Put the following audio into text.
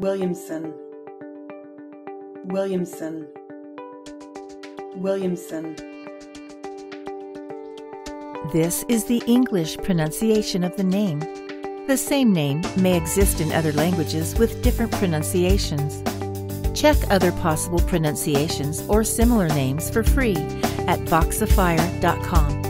Williamson, Williamson, Williamson. This is the English pronunciation of the name. The same name may exist in other languages with different pronunciations. Check other possible pronunciations or similar names for free at Voxifier.com.